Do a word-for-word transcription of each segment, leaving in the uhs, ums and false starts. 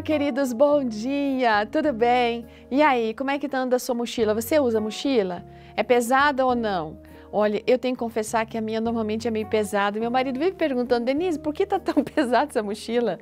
queridos, bom dia, tudo bem? E aí, como é que anda a sua mochila? Você usa mochila? É pesada ou não? Olha, eu tenho que confessar que a minha normalmente é meio pesada. Meu marido vive perguntando, Denise, por que tá tão pesada essa mochila?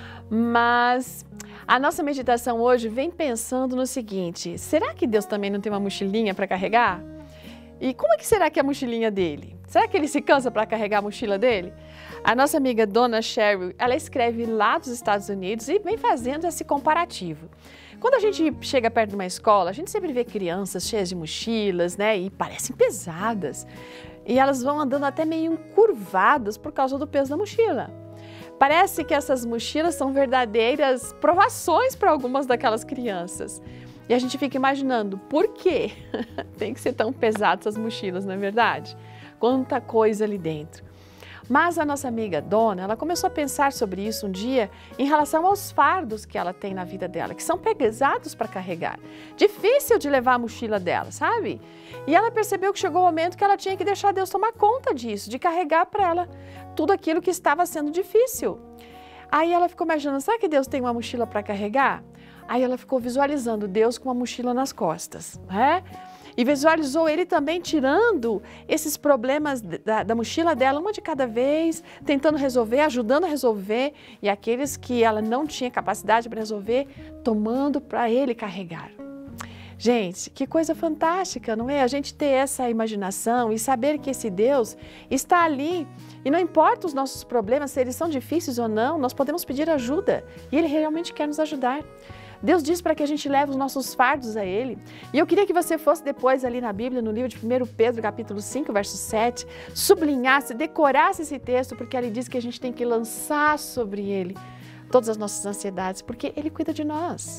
Mas a nossa meditação hoje vem pensando no seguinte, será que Deus também não tem uma mochilinha para carregar? E como é que será que é a mochilinha dele? Será que ele se cansa para carregar a mochila dele? A nossa amiga Dona Cheryl, ela escreve lá dos Estados Unidos e vem fazendo esse comparativo. Quando a gente chega perto de uma escola, a gente sempre vê crianças cheias de mochilas, né? E parecem pesadas. E elas vão andando até meio encurvadas por causa do peso da mochila. Parece que essas mochilas são verdadeiras provações para algumas daquelas crianças. E a gente fica imaginando, por quê? Tem que ser tão pesadas essas mochilas, não é verdade? Quanta coisa ali dentro. Mas a nossa amiga Dona, ela começou a pensar sobre isso um dia em relação aos fardos que ela tem na vida dela, que são pesados para carregar. Difícil de levar a mochila dela, sabe? E ela percebeu que chegou o momento que ela tinha que deixar Deus tomar conta disso, de carregar para ela tudo aquilo que estava sendo difícil. Aí ela ficou imaginando, será que Deus tem uma mochila para carregar? Aí ela ficou visualizando Deus com uma mochila nas costas, né? E visualizou ele também tirando esses problemas da, da mochila dela, uma de cada vez, tentando resolver, ajudando a resolver, e aqueles que ela não tinha capacidade para resolver, tomando para ele carregar. Gente, que coisa fantástica, não é? A gente ter essa imaginação e saber que esse Deus está ali. E não importa os nossos problemas, se eles são difíceis ou não, nós podemos pedir ajuda. E Ele realmente quer nos ajudar. Deus diz para que a gente leve os nossos fardos a Ele. E eu queria que você fosse depois ali na Bíblia, no livro de primeiro Pedro, capítulo cinco, verso sete, sublinhasse, decorasse esse texto, porque ele diz que a gente tem que lançar sobre Ele todas as nossas ansiedades, porque Ele cuida de nós.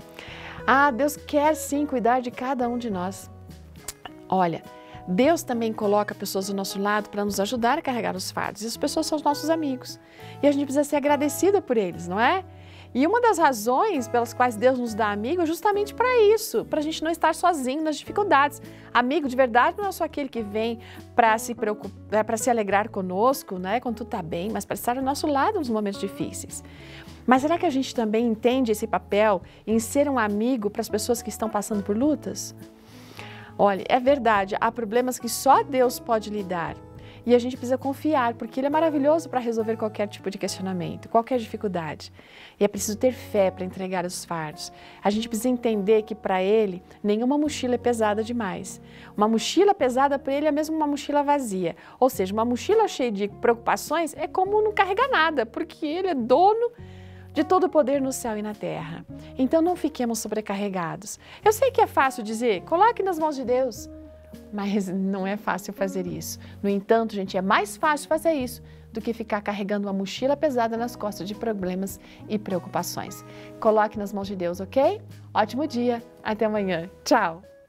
Ah, Deus quer sim cuidar de cada um de nós. Olha, Deus também coloca pessoas do nosso lado para nos ajudar a carregar os fardos. E as pessoas são os nossos amigos. E a gente precisa ser agradecida por eles, não é? E uma das razões pelas quais Deus nos dá amigo é justamente para isso, para a gente não estar sozinho nas dificuldades. Amigo de verdade não é só aquele que vem para se preocupar, para se alegrar conosco, né, quando tudo está bem, mas para estar ao nosso lado nos momentos difíceis. Mas será que a gente também entende esse papel em ser um amigo para as pessoas que estão passando por lutas? Olha, é verdade, há problemas que só Deus pode lidar. E a gente precisa confiar, porque Ele é maravilhoso para resolver qualquer tipo de questionamento, qualquer dificuldade. E é preciso ter fé para entregar os fardos. A gente precisa entender que para Ele, nenhuma mochila é pesada demais. Uma mochila pesada para Ele é mesmo uma mochila vazia. Ou seja, uma mochila cheia de preocupações é como não carregar nada, porque Ele é dono de todo o poder no céu e na terra. Então não fiquemos sobrecarregados. Eu sei que é fácil dizer, coloque nas mãos de Deus. Mas não é fácil fazer isso. No entanto, gente, é mais fácil fazer isso do que ficar carregando uma mochila pesada nas costas de problemas e preocupações. Coloque nas mãos de Deus, ok? Ótimo dia, até amanhã. Tchau!